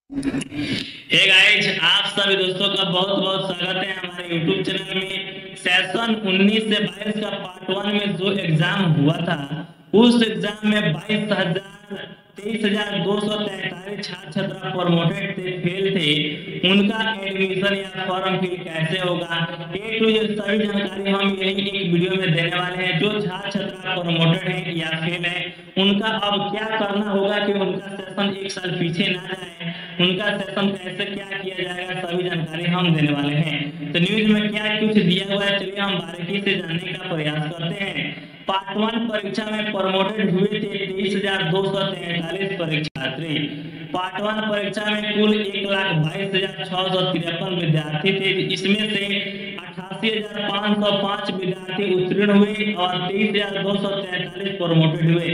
Hey guys, आप सभी दोस्तों का बहुत बहुत स्वागत है हमारे यूट्यूब चैनल में। सेशन 19 से 22 का पार्ट 1 में जो एग्जाम हुआ था, उस एग्जाम में 23,243 छात्र छात्रा प्रमोटेड थे, फेल थे। उनका एडमिशन या फॉर्म फिल कैसे होगा, ए टू जेड सभी जानकारी हम यही एक वीडियो में देने वाले हैं। जो छात्र छात्रा प्रमोटेड है या फेल है, उनका अब क्या करना होगा कि उनका सेशन एक साल पीछे ना जाए, उनका सेशन कैसे क्या किया जाएगा, सभी जानकारी हम देने वाले हैं। तो न्यूज में क्या कुछ दिया हुआ है, चलिए हम बारीकी से जानने का प्रयास करते हैं। पार्ट 1 परीक्षा में प्रमोटेड हुए थे 23,243 परीक्षार्थी। पार्ट 1 परीक्षा में कुल 1,22,653 विद्यार्थी थे। इसमें से 88,505 विद्यार्थी उत्तीर्ण हुए और 23,243 प्रमोटेड हुए।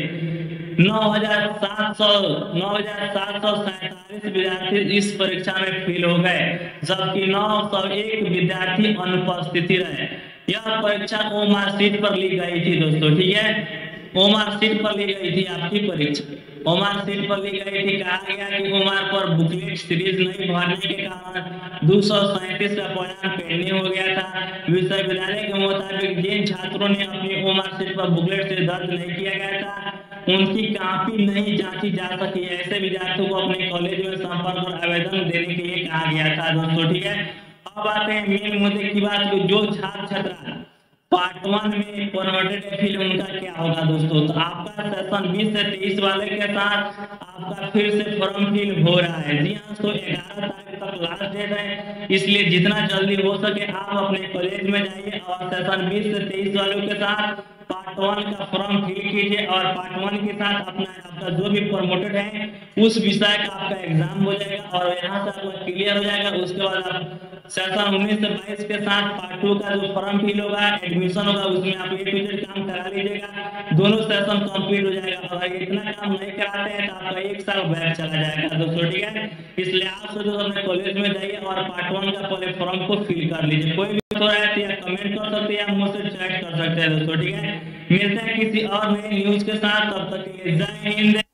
9,747 विद्यार्थी इस परीक्षा में फेल हो गए, जबकि 901 विद्यार्थी अनुपस्थिति रहे। यह परीक्षा ओमार सीट पर ली गई थी दोस्तों, ठीक है। ओमार सीट पर ली गई थी आपकी परीक्षा, ओमार सीट पर ली गई थी। कहा गया कि ओमार पर बुकलेट सीरीज नहीं भरने के कारण 237 का परिणाम पेंडिंग हो गया था। विश्वविद्यालय के मुताबिक जिन छात्रों ने अपनी ओमार सीट पर बुकलेट से दर्ज नहीं किया गया था, उनकी कॉपी नहीं जांची जा सकी। ऐसे विद्यार्थियों को अपने कॉलेज में संपर्क और आवेदन देने के लिए कहा गया था दोस्तों, ठीक है। अब आते हैं मेन मुद्दे की बात को। जो छात्र छात्रा पार्ट 1 में प्रमोटेड फेल, उनका क्या होगा दोस्तों। तो आपका सेशन 20 से 23 वाले के साथ आपका फिर से फॉर्म फिल हो रहा है। जी हाँ, तो 11 तारीख तक लास्ट डेट है, इसलिए जितना जल्दी हो सके आप अपने कॉलेज में जाइए और सेशन 20 से 23 वालों के साथ पार्ट 1 का फॉर्म फिल कीजिए और पार्ट 1 के साथ आपका जो भी प्रमोटेड है उस विषय का आपका एग्जाम हो जाएगा और यहाँ से आपका क्लियर हो जाएगा। उसके बाद आप सेशन 19 से 22 के साथ पार्ट 2 का जो फॉर्म फिल होगा, एडमिशन होगा, उसमें आप ए टू जेड काम करा लीजिएगा। दोनों सेशन कंप्लीट हो जाएगा। और अगर इतना काम नहीं कराते हैं तो आपका एक साल बैक चला जाएगा दोस्तों, ठीक है। इसलिए आप सब अपने कॉलेज में जाइए और पार्ट 1 का पहले फॉर्म को फिल कर लीजिए। कोई भी हो रहा है तो या कमेंट कर सकते हैं या मुझसे चैट कर सकते हैं दोस्तों, ठीक है। मिलते हैं किसी और नए न्यूज के साथ, तब तक के लिए जय हिंद।